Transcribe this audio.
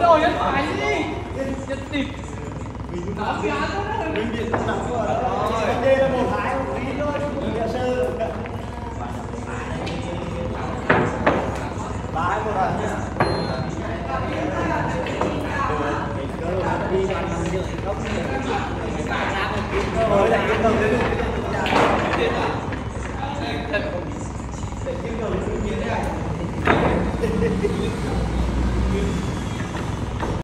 rồi, nhấn phải đi. Nhấn tịt. Nó kìa thôi. Mình điện đọc rồi. Đây là 1-2 một tí thôi. Địa sơ. 3-2 một rồi. Đi vào nằm giữa không. Rồi lại cái đầu lên. Thật không. Để cái đầu lên.